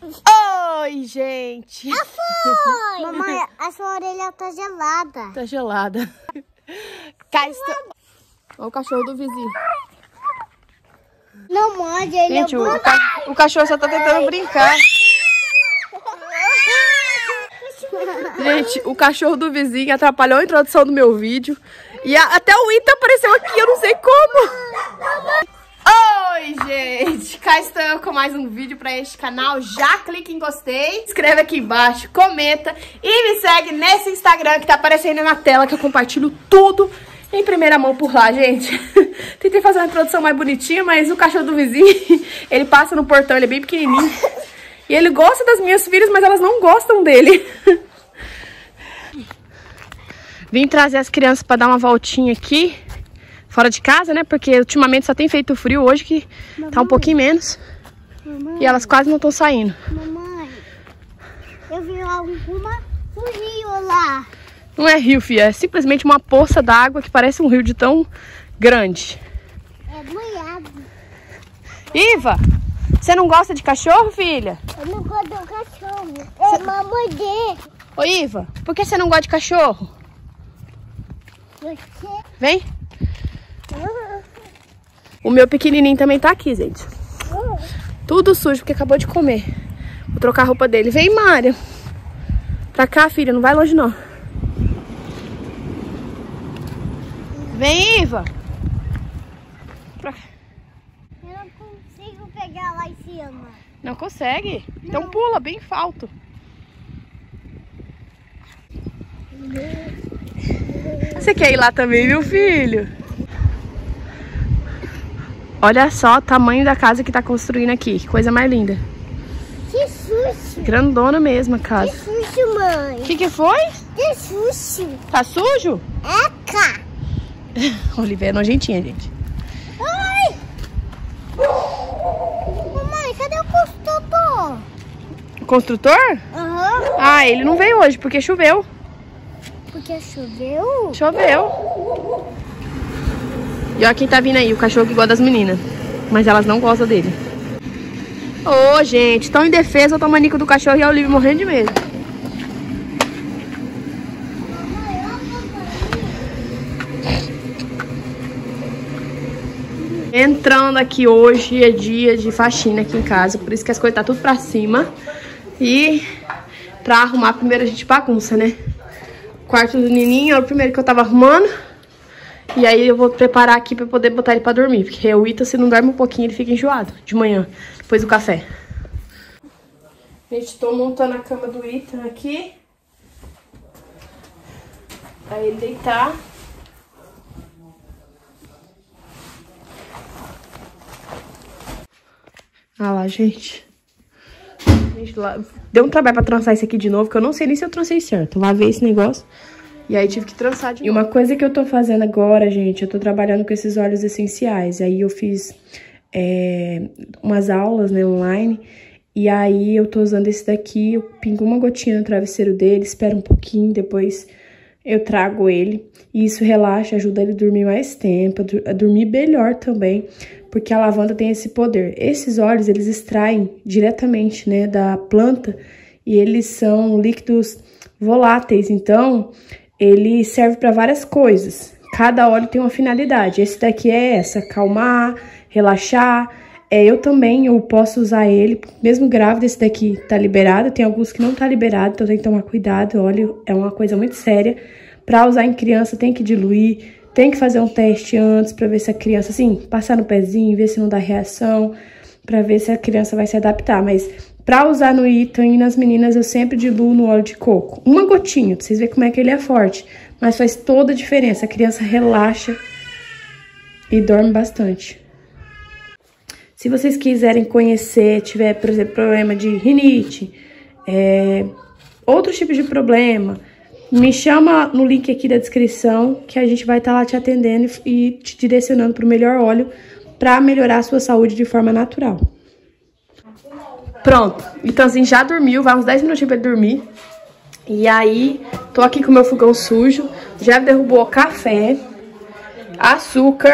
Oi, gente. Foi! Mamãe, a sua orelha tá gelada. Tá gelada. Cá está... Olha o cachorro do vizinho. Não morde, ele gente, é o cachorro só tá tentando brincar. Gente, o cachorro do vizinho atrapalhou a introdução do meu vídeo. E até o Ita apareceu aqui, eu não sei como. Oi, gente. Cá estou eu com mais um vídeo pra este canal. Já clica em gostei, escreve aqui embaixo, comenta e me segue nesse Instagram que tá aparecendo na tela, que eu compartilho tudo em primeira mão por lá, gente. Tentei fazer uma introdução mais bonitinha, mas o cachorro do vizinho, ele passa no portão, ele é bem pequenininho. E ele gosta das minhas filhas, mas elas não gostam dele. Vim trazer as crianças pra dar uma voltinha aqui, fora de casa, né? Porque ultimamente só tem feito frio, hoje que mamãe, tá um pouquinho menos. Mamãe, e elas quase não estão saindo. Mamãe, eu vi um rio lá. Não é rio, filha, é simplesmente uma poça d'água que parece um rio de tão grande. É banhado. Iva, você não gosta de cachorro, filha? Eu não gosto do cachorro. É mamãe dele. Ô, Iva, por que você não gosta de cachorro? Você... Vem. O meu pequenininho também tá aqui, gente. Tudo sujo porque acabou de comer. Vou trocar a roupa dele. Vem, Mário. Pra cá, filha, não vai longe, não. Vem, Iva. Pra cá. Eu não consigo pegar lá em cima. Não consegue? Não. Então pula, bem alto. Você quer ir lá também, meu filho? Olha só o tamanho da casa que tá construindo aqui. Que coisa mais linda. Que susto. Grandona mesmo a casa. Que susto, mãe. O que foi? Que susto. Tá sujo? Eca. Olivia é nojentinha, gente. Ai. Mamãe, cadê o construtor? O construtor? Aham. Ah, ele não veio hoje porque choveu. Porque choveu? Choveu. E olha quem tá vindo aí, o cachorro que gosta das meninas. Mas elas não gostam dele. Ô, gente, tão indefesa, eu tô maníaco do cachorro e a Olivia morrendo de medo. Entrando aqui hoje é dia de faxina aqui em casa, por isso que as coisas tá tudo pra cima. E pra arrumar, primeiro a gente bagunça, né? O quarto do Nininho é o primeiro que eu tava arrumando. E aí eu vou preparar aqui pra poder botar ele pra dormir. Porque o Ita, se não dorme um pouquinho, ele fica enjoado de manhã, depois do café. Gente, tô montando a cama do Ita aqui. Pra ele deitar. Ah lá, gente. Deu um trabalho pra trançar isso aqui de novo, que eu não sei nem se eu trancei certo. Lavei esse negócio e aí tive que trançar de novo. E uma coisa que eu tô fazendo agora, gente, eu tô trabalhando com esses óleos essenciais. Aí eu fiz umas aulas, né, online. E aí eu tô usando esse daqui, eu pingo uma gotinha no travesseiro dele, espero um pouquinho, depois eu trago ele. E isso relaxa, ajuda ele a dormir mais tempo, a dormir melhor também. Porque a lavanda tem esse poder. Esses óleos, eles extraem diretamente, né, da planta e eles são líquidos voláteis. Então, ele serve para várias coisas. Cada óleo tem uma finalidade. Esse daqui é essa, acalmar, relaxar. Eu também, eu posso usar ele, mesmo grávida, esse daqui tá liberado. Tem alguns que não tá liberado, então tem que tomar cuidado. O óleo é uma coisa muito séria. Para usar em criança, tem que diluir. Tem que fazer um teste antes pra ver se a criança, assim, passar no pezinho, ver se não dá reação, pra ver se a criança vai se adaptar. Mas pra usar no Ethan e nas meninas, eu sempre diluo no óleo de coco. Uma gotinha, pra vocês verem como é que ele é forte. Mas faz toda a diferença. A criança relaxa e dorme bastante. Se vocês quiserem conhecer, tiver, por exemplo, problema de rinite, outros tipos de problema, me chama no link aqui da descrição que a gente vai estar lá te atendendo e te direcionando para o melhor óleo para melhorar a sua saúde de forma natural. Pronto, então assim, já dormiu, vai uns 10 minutinhos para ele dormir. E aí, tô aqui com o meu fogão sujo, já derrubou café, açúcar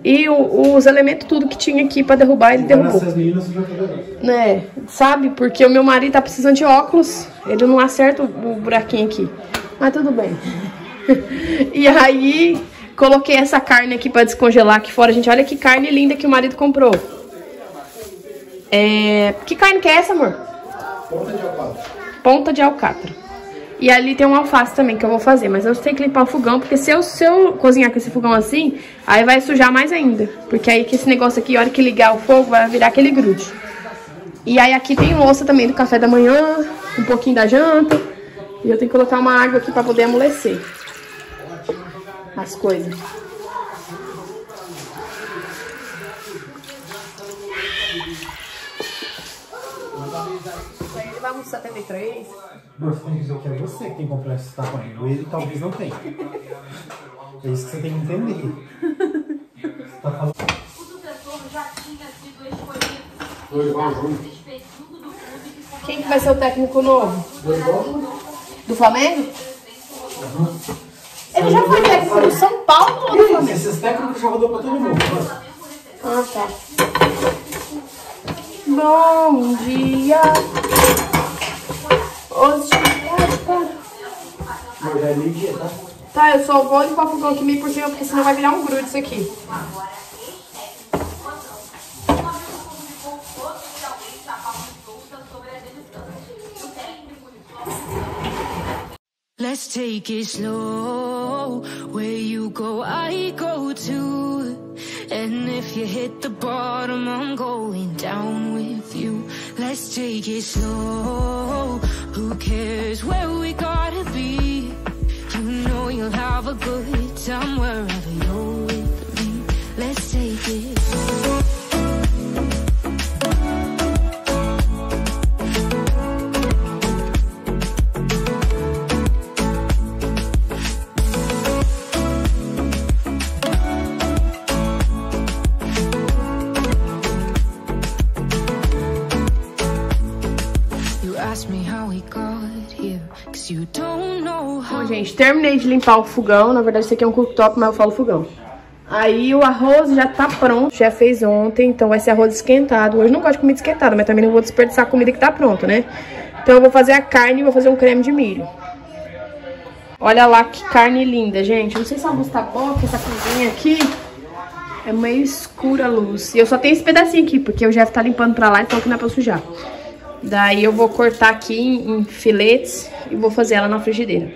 E os elementos tudo que tinha aqui pra derrubar, ele derrubou. Né, sabe? Porque o meu marido tá precisando de óculos. Ele não acerta o buraquinho aqui. Mas tudo bem. E aí, coloquei essa carne aqui pra descongelar aqui fora. Gente, olha que carne linda que o marido comprou. Que carne que é essa, amor? Ponta de alcatra. Ponta de alcatra. E ali tem um alface também que eu vou fazer. Mas eu tenho que limpar o fogão, porque se eu cozinhar com esse fogão assim, aí vai sujar mais ainda. Porque aí que esse negócio aqui, a hora que ligar o fogo, vai virar aquele grude. E aí aqui tem louça também do café da manhã, um pouquinho da janta. E eu tenho que colocar uma água aqui pra poder amolecer as coisas. Ele vai almoçar até 3. Você tem que dizer que é você que tem complexo de estar correndo. Ele talvez não tenha. É isso que você tem que entender. Você tá falando... O sucessor já tinha sido escolhido. Quem que vai ser o técnico novo? Do Flamengo? Uhum. Ele já foi técnico do São Paulo ou do Flamengo? Esses técnicos já rodou pra todo mundo. Ah, tá. Bom dia. Hoje, cara. Mas já é meio-dia, tá? Tá, eu só vou limpar o fogão aqui meio por cima, porque senão vai virar um grude isso aqui. Let's take it slow. Where you go, I go too. And if you hit the bottom, I'm going down with you. Let's take it slow. Who cares where we gotta be? You know you'll have a good time wherever you're with me. Let's take it slow. Bom, gente, terminei de limpar o fogão. Na verdade, isso aqui é um cooktop, mas eu falo fogão. Aí o arroz já tá pronto, já fez ontem, então vai ser arroz esquentado. Hoje não gosto de comida esquentada, mas também não vou desperdiçar a comida que tá pronta, né? Então eu vou fazer a carne e vou fazer um creme de milho. Olha lá que carne linda, gente. Eu não sei se a luz tá boa, porque essa cozinha aqui é meio escura a luz. E eu só tenho esse pedacinho aqui, porque o Jeff tá limpando pra lá, então que não é pra sujar. Daí eu vou cortar aqui em filetes e vou fazer ela na frigideira.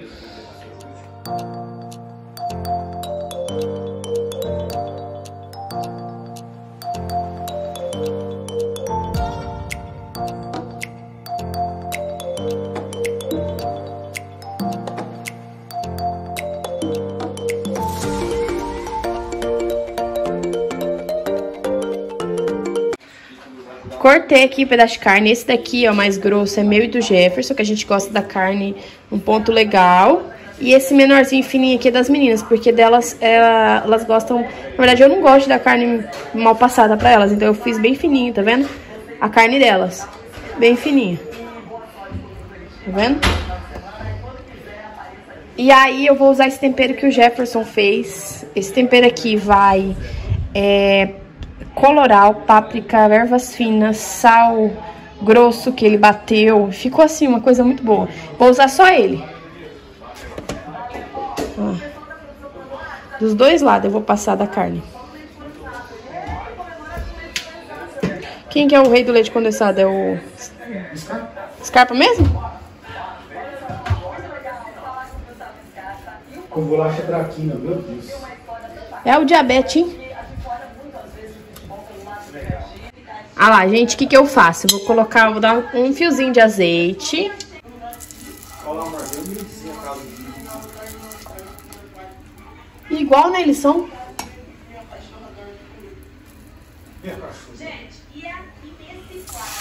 Cortei aqui um pedaço de carne. Esse daqui, ó, mais grosso, é meu e do Jefferson, que a gente gosta da carne um ponto legal. E esse menorzinho fininho aqui é das meninas, porque delas, elas gostam... Na verdade, eu não gosto da carne mal passada pra elas, então eu fiz bem fininho, tá vendo? A carne delas, bem fininha. Tá vendo? E aí eu vou usar esse tempero que o Jefferson fez. Esse tempero aqui vai... coloral, páprica, ervas finas, sal grosso que ele bateu. Ficou assim, uma coisa muito boa. Vou usar só ele. Ó. Dos dois lados eu vou passar da carne. Quem que é o rei do leite condensado? É o... Scarpa mesmo? Com bolacha traquina, meu Deus. É o diabetes, hein? Ah lá, gente, o que eu faço? Eu vou colocar, vou dar um fiozinho de azeite. Igual, né, eles são? Gente, e aqui nesse quadro?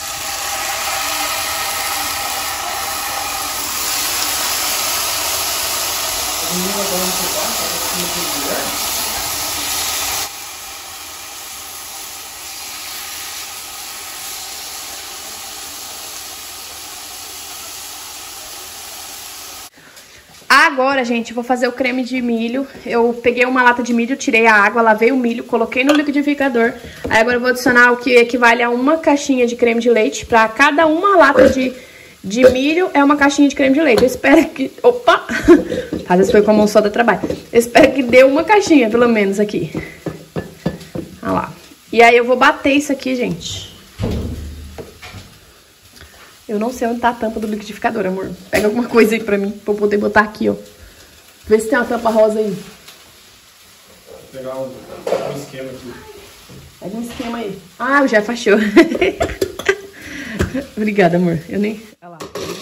Agora, gente, eu vou fazer o creme de milho. Eu peguei uma lata de milho, tirei a água, lavei o milho, coloquei no liquidificador. Aí agora eu vou adicionar o que equivale a uma caixinha de creme de leite. Pra cada uma lata de milho é uma caixinha de creme de leite. Eu espero que... Opa! Às vezes foi com a mão só da trabalho. Eu espero que dê uma caixinha, pelo menos, aqui. Olha lá. E aí eu vou bater isso aqui, gente. Eu não sei onde tá a tampa do liquidificador, amor. Pega alguma coisa aí pra mim, pra eu poder botar aqui, ó. Vê se tem uma tampa rosa aí. Vou pegar um esquema aqui. Pega um esquema aí. Ah, o Jeff achou. Obrigada, amor. Eu nem... Olha lá.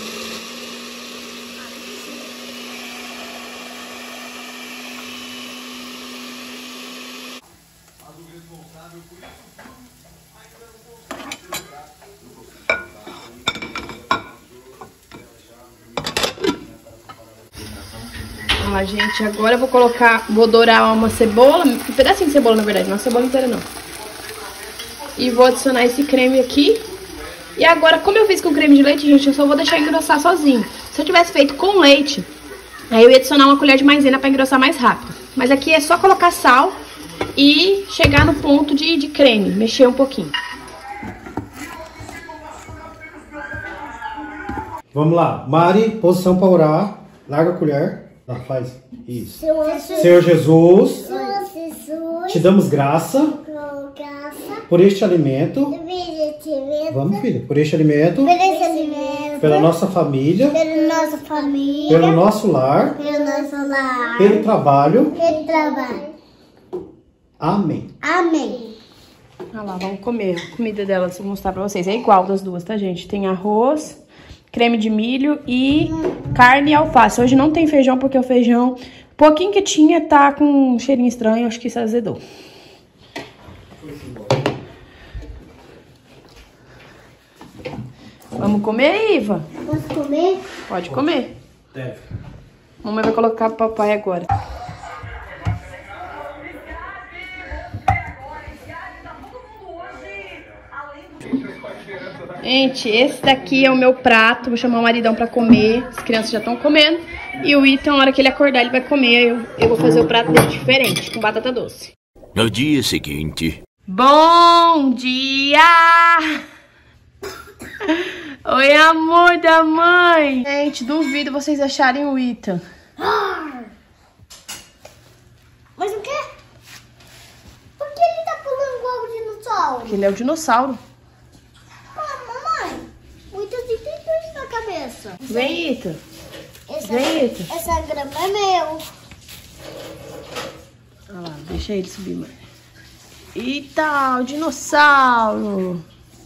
Ó, gente, agora eu vou dourar uma cebola, um pedacinho de cebola, na verdade, não a cebola inteira não. E vou adicionar esse creme aqui. E agora, como eu fiz com creme de leite, gente, eu só vou deixar engrossar sozinho. Se eu tivesse feito com leite, aí eu ia adicionar uma colher de maisena pra engrossar mais rápido. Mas aqui é só colocar sal e chegar no ponto de creme, mexer um pouquinho. Vamos lá. Mari, posição para orar. Larga a colher. Faz isso. Senhor Jesus, te damos graça por este alimento. Vamos, filha. Por este alimento. Pela nossa família. Pelo nosso lar. Pelo trabalho. Amém. Olha lá, vamos comer. A comida delas, vou mostrar pra vocês. É igual das duas, tá, gente? Tem arroz, creme de milho e carne e alface. Hoje não tem feijão, porque o feijão, pouquinho que tinha, tá com um cheirinho estranho. Acho que isso azedou. Vamos comer, Iva? Posso comer? Pode comer. Deve. Mamãe vai colocar pro papai agora. Gente, esse daqui é o meu prato. Vou chamar o maridão pra comer. As crianças já estão comendo. E o Ethan, na hora que ele acordar, ele vai comer. Eu vou fazer o prato dele diferente, com batata doce. No dia seguinte... Bom dia! Oi, amor da mãe! Gente, duvido vocês acharem o Ethan. Mas o quê? Por que ele tá pulando igual o dinossauro? Porque ele é o dinossauro. Mamãe, muitas tem dois na cabeça. Vem, Ethan. Vem, Ethan. Essa grama é meu. Olha lá, deixa ele subir, mãe. Eita, o dinossauro.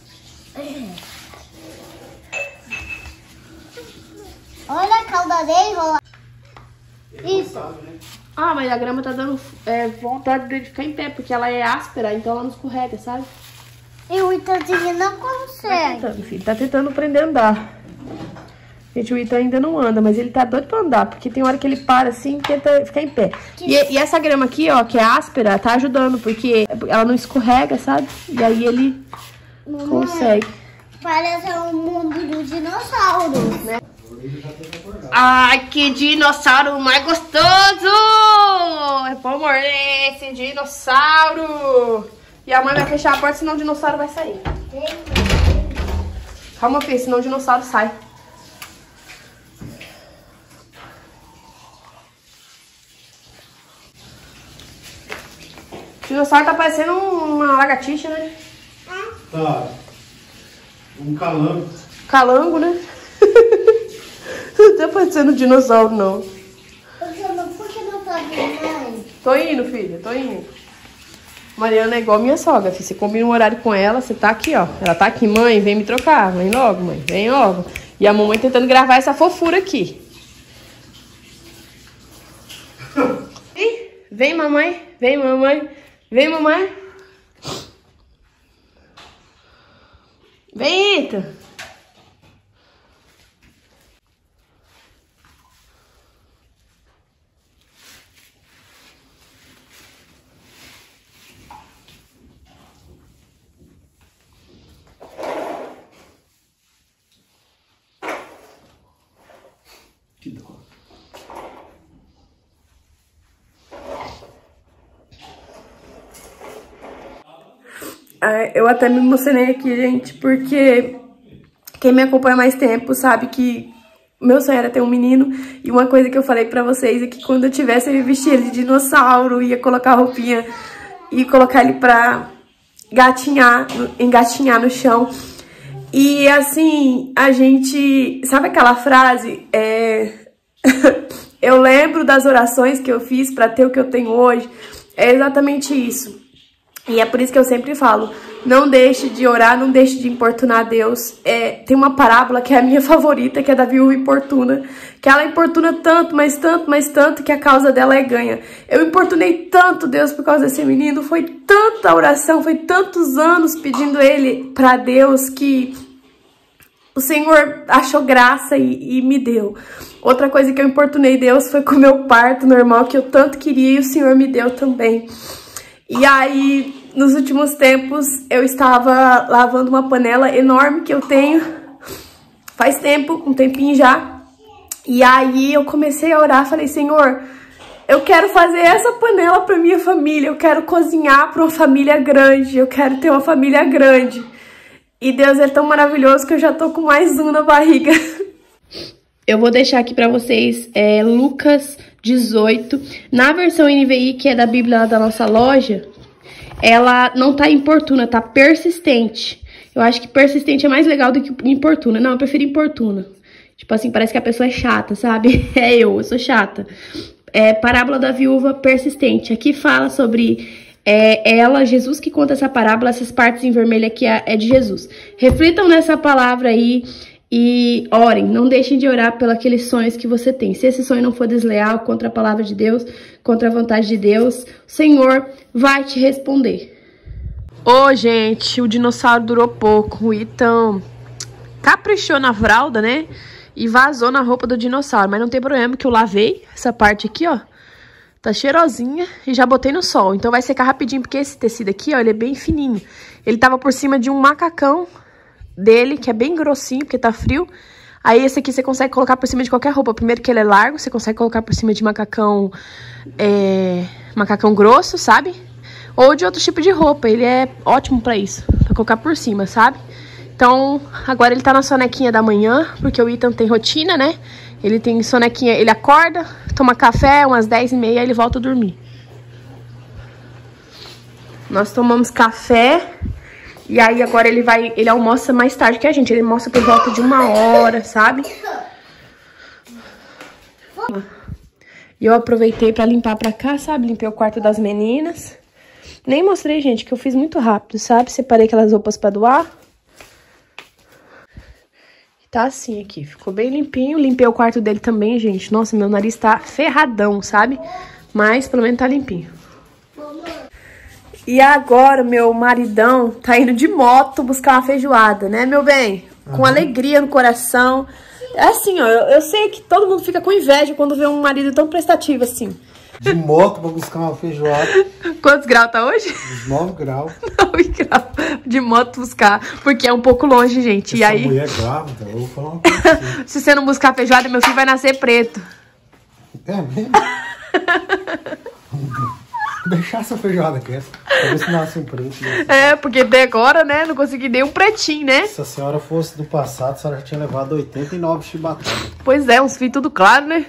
Olha a cauda dele, rola. Isso. Ah, mas a grama tá dando vontade de ficar em pé, porque ela é áspera, então ela não escorrega, sabe? E o Itanzinho não Tá consegue. tentando, filho. Tá tentando aprender a andar. Gente, o Ethan ainda não anda, mas ele tá doido pra andar, porque tem hora que ele para assim e tenta ficar em pé. E essa grama aqui, ó, que é áspera, tá ajudando, porque ela não escorrega, sabe? E aí ele consegue. Parece um mundo do dinossauro, né? Ai, que dinossauro mais gostoso! É bom morder esse dinossauro! E a mãe vai fechar a porta, senão o dinossauro vai sair. Calma, filho, senão o dinossauro sai. O dinossauro tá parecendo uma lagartixa, né? Tá. Um calango. Calango, né? Não tá parecendo um dinossauro, não. Por que não tá vindo, mãe? Tô indo, filha, tô indo. Mariana é igual minha sogra, filha. Você combina um horário com ela, você tá aqui, ó. Ela tá aqui, mãe, vem me trocar. Vem logo, mãe, vem logo. E a mamãe tentando gravar essa fofura aqui. Vem, mamãe, vem, mamãe. Vem, mamãe. Vem, Ethan. Que dó. Eu até me emocionei aqui, gente, porque quem me acompanha há mais tempo sabe que meu sonho era ter um menino. E uma coisa que eu falei pra vocês é que quando eu tivesse, eu ia vestir ele de dinossauro, ia colocar a roupinha e colocar ele pra engatinhar no chão. E assim, a gente... Sabe aquela frase? Eu lembro das orações que eu fiz pra ter o que eu tenho hoje. É exatamente isso. E é por isso que eu sempre falo, não deixe de orar, não deixe de importunar Deus. Tem uma parábola que é a minha favorita, que é da viúva importuna, que ela importuna tanto, mas tanto, que a causa dela é ganha. Eu importunei tanto Deus por causa desse menino, foi tanta oração, foi tantos anos pedindo ele pra Deus, que o Senhor achou graça e me deu. Outra coisa que eu importunei Deus foi com o meu parto normal, que eu tanto queria, e o Senhor me deu também. E aí, nos últimos tempos, eu estava lavando uma panela enorme que eu tenho faz tempo, um tempinho já. E aí eu comecei a orar, falei, Senhor, eu quero fazer essa panela para minha família, eu quero cozinhar para uma família grande, eu quero ter uma família grande. E Deus é tão maravilhoso que eu já tô com mais um na barriga. Eu vou deixar aqui pra vocês Lucas 18. Na versão NVI, que é da Bíblia lá da nossa loja, ela não tá importuna, tá persistente. Eu acho que persistente é mais legal do que importuna. Não, eu prefiro importuna. Tipo assim, parece que a pessoa é chata, sabe? Eu sou chata. Parábola da viúva persistente. Aqui fala sobre... Jesus que conta essa parábola, essas partes em vermelho aqui é de Jesus. Reflitam nessa palavra aí e orem. Não deixem de orar pelos aqueles sonhos que você tem. Se esse sonho não for desleal contra a palavra de Deus, contra a vontade de Deus, o Senhor vai te responder. Gente, o dinossauro durou pouco. O Ethan caprichou na fralda, né? E vazou na roupa do dinossauro. Mas não tem problema que eu lavei essa parte aqui, ó. Tá cheirosinha e já botei no sol. Então vai secar rapidinho, porque esse tecido aqui, ó, ele é bem fininho. Ele tava por cima de um macacão dele, que é bem grossinho, porque tá frio. Aí esse aqui você consegue colocar por cima de qualquer roupa. Primeiro que ele é largo, você consegue colocar por cima de macacão, macacão grosso, sabe? Ou de outro tipo de roupa. Ele é ótimo pra isso, pra colocar por cima, sabe? Então, agora ele tá na sonequinha da manhã, porque o Ethan tem rotina, né? Ele tem sonequinha, ele acorda, toma café, umas 10h30, aí ele volta a dormir. Nós tomamos café, e aí agora ele almoça mais tarde que a gente. Ele almoça por volta de 1h, sabe? E eu aproveitei pra limpar pra cá, sabe? Limpei o quarto das meninas. Nem mostrei, gente, que eu fiz muito rápido, sabe? Separei aquelas roupas pra doar. Tá assim aqui, ficou bem limpinho. Limpei o quarto dele também, gente. Nossa, meu nariz tá ferradão, sabe? Mas pelo menos tá limpinho. E agora meu maridão tá indo de moto buscar uma feijoada, né, meu bem? Com alegria no coração. É assim, ó, eu sei que todo mundo fica com inveja quando vê um marido tão prestativo assim. De moto pra buscar uma feijoada. Quantos graus tá hoje? 9 graus. 9 graus. De moto buscar. Porque é um pouco longe, gente. E aí... mulher grávida, eu vou falar uma coisa assim. Se você não buscar feijoada, meu filho vai nascer preto. É mesmo? Deixar essa feijoada aqui. Pra ver se nasce um preto. Né? Porque até agora, né, não consegui nem um pretinho, né? Se a senhora fosse do passado, a senhora já tinha levado 89 chibatadas. Pois é, uns fios tudo claro, né?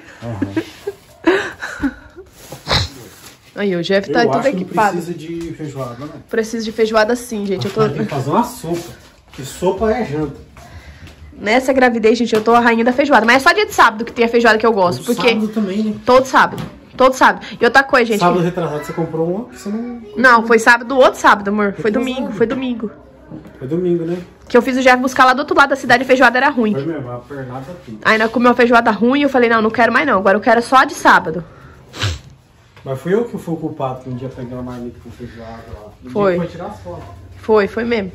Aí, o Jeff tá tudo equipado. Precisa de feijoada, né? Preciso de feijoada sim, gente. Eu tô... Tem que fazer uma sopa. Que sopa é janta. Nessa gravidez, gente, eu tô a rainha da feijoada. Mas é só dia de sábado que tem a feijoada que eu gosto. Todo sábado também, né? Todo sábado. Todo sábado. E outra coisa, gente... Sábado retrasado você comprou uma que você não... Não, foi sábado do outro sábado, amor. Foi domingo, foi domingo. Foi domingo, né? Que eu fiz o Jeff buscar lá do outro lado da cidade e a feijoada era ruim. Foi mesmo, a pernada tudo. Aí nós comeu uma feijoada ruim e eu falei, não, não quero mais não. Agora eu quero só a de sábado. Mas fui eu que fui o culpado que um dia peguei uma marmita com feijoada lá. Foi. Foi tirar as fotos. Foi mesmo.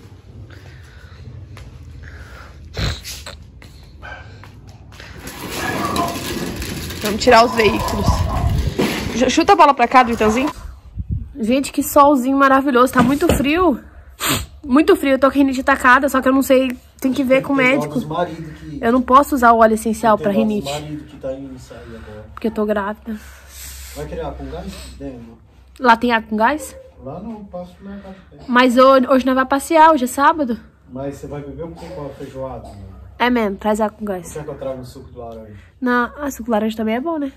Vamos tirar os veículos. Chuta a bola pra cá do Itãozinho. Gente, que solzinho maravilhoso. Tá muito frio. Muito frio. Eu tô com rinite atacada, só que eu não sei. Tem que ver com o médico. Eu não posso usar o óleo essencial pra rinite. Porque eu tô grávida. Vai querer água com gás? Lá tem água com gás? Lá não, passo no mercado. Mas hoje nós vamos passear, hoje é sábado. Mas você vai beber um pouco com a feijoada? Né? É mesmo, traz água com gás. Quer que eu traga um suco de laranja? Não, suco de laranja também é bom, né?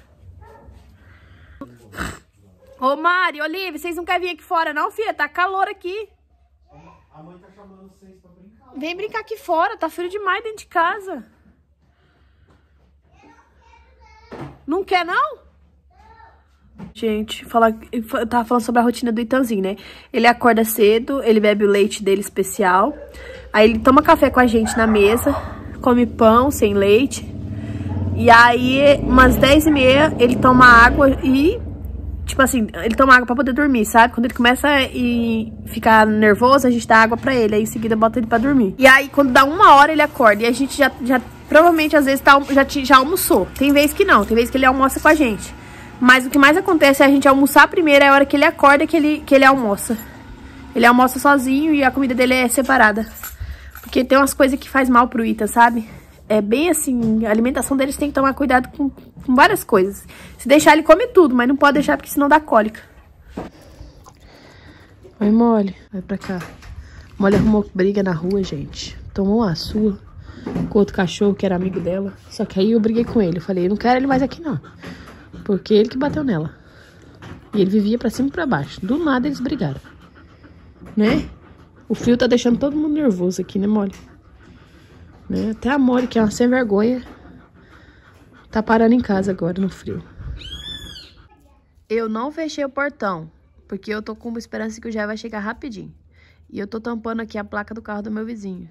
Ô Mari, Olivia, vocês não querem vir aqui fora não, filha? Tá calor aqui. A mãe tá chamando vocês pra brincar. Vem brincar aqui fora, tá frio demais dentro de casa. Não quer, não? Gente, eu tava falando sobre a rotina do Itanzinho, né? Ele acorda cedo, ele bebe o leite dele especial. Aí ele toma café com a gente na mesa, come pão sem leite. E aí, umas 10h30, ele toma água e... Tipo assim, ele toma água pra poder dormir, sabe? Quando ele começa a ficar nervoso, a gente dá água pra ele. Aí em seguida bota ele pra dormir. E aí, quando dá 1h, ele acorda. E a gente já provavelmente, às vezes, já almoçou. Tem vezes que não, tem vezes que ele almoça com a gente. Mas o que mais acontece é a gente almoçar primeiro, é a hora que ele acorda que ele almoça. Ele almoça sozinho e a comida dele é separada. Porque tem umas coisas que faz mal pro Ita, sabe? É bem assim, a alimentação deles tem que tomar cuidado com várias coisas. Se deixar, ele come tudo, mas não pode deixar porque senão dá cólica. Oi, Molly, vai pra cá. Molly arrumou briga na rua, gente. Tomou uma sua com outro cachorro que era amigo dela. Só que aí eu briguei com ele. Eu falei, eu não quero ele mais aqui, não. Porque ele que bateu nela. E ele vivia pra cima e pra baixo. Do nada eles brigaram. Né? O frio tá deixando todo mundo nervoso aqui, né, Molly? Né? Até a Molly, que é uma sem vergonha, tá parando em casa agora, no frio. Eu não fechei o portão, porque eu tô com uma esperança que o Jé vai chegar rapidinho. E eu tô tampando aqui a placa do carro do meu vizinho.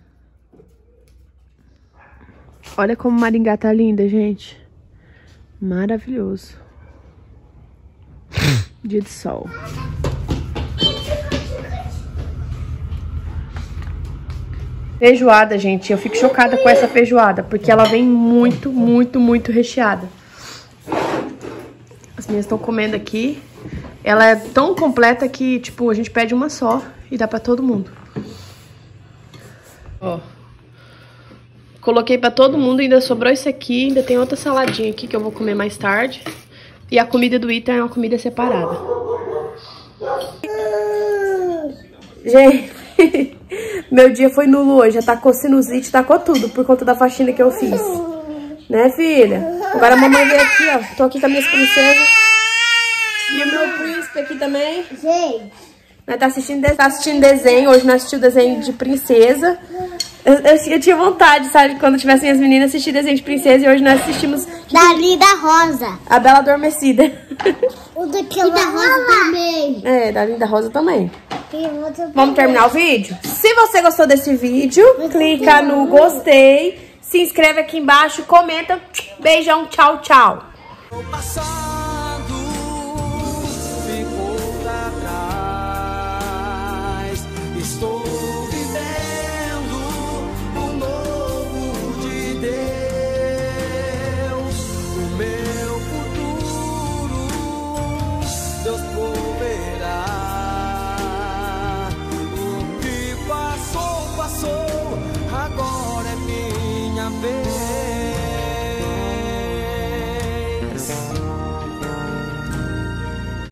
Olha como Maringá tá linda, gente. Maravilhoso. Dia de sol. Feijoada, gente. Eu fico chocada com essa feijoada, porque ela vem muito, muito, muito recheada. As minhas estão comendo aqui. Ela é tão completa que, tipo, a gente pede uma só e dá pra todo mundo. Ó. Coloquei pra todo mundo, ainda sobrou isso aqui. Ainda tem outra saladinha aqui que eu vou comer mais tarde. E a comida do Ita é uma comida separada. Gente, meu dia foi nulo hoje. Já tacou sinusite, tacou tudo por conta da faxina que eu fiz. Né, filha? Agora a mamãe veio aqui, ó. Tô aqui com as minhas princesas. E o meu príncipe aqui também. Gente. Nós tá assistindo desenho. Hoje nós assistimos desenho de princesa. Eu tinha vontade, sabe? Quando tivessem as meninas, assistir desenho de princesa. E hoje nós assistimos... Da Linda Rosa. A Bela Adormecida. O da Rosa também. É, da Linda Rosa também. Vamos terminar o vídeo? Se você gostou desse vídeo, clica no gostei. Se inscreve aqui embaixo, comenta. Beijão, tchau, tchau.